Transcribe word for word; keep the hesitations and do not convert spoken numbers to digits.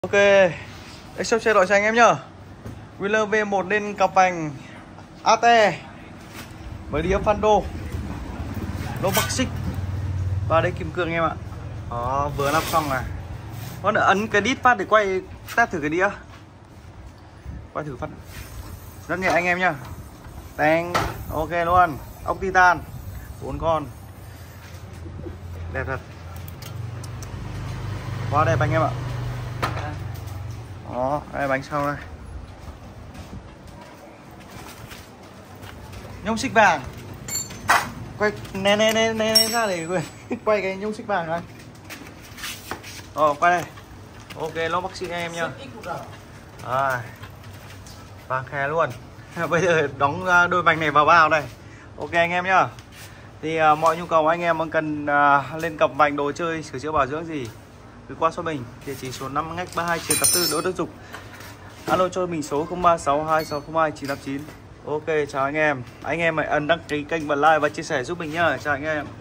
Ok, shop xe đội cho anh em nhá. Wheeler V một lên cặp vành a tê với đĩa Fando lô bắc xích và đây kim cương em ạ. Đó, vừa lắp xong này. Có nữa ấn cái đít phát để quay test thử cái đĩa. Quay thử phát rất nhẹ anh em nhá. Teng, ok luôn. Ốc titan bốn con, đẹp thật, quá đẹp anh em ạ. Đó, đây bánh sau đây, nhông xích vàng. Quay nè nè nè nè ra để quay cái nhông xích vàng này. Ờ, quay đây. Ok, lốp bác sĩ em nhá. Rồi, vàng khè luôn. Bây giờ đóng đôi vành này vào bao đây. Ok anh em nhá. Thì uh, mọi nhu cầu anh em cần uh, lên cặp vành đồ chơi sửa chữa bảo dưỡng gì cứ qua số mình, địa chỉ số năm ngách ba mươi hai Trần Tập Tư, Đỗ Đức Dục. Alo cho mình số không ba sáu hai sáu không hai chín tám chín. Ok, chào anh em. Anh em hãy ấn đăng ký kênh và like và chia sẻ giúp mình nhá. Chào anh em.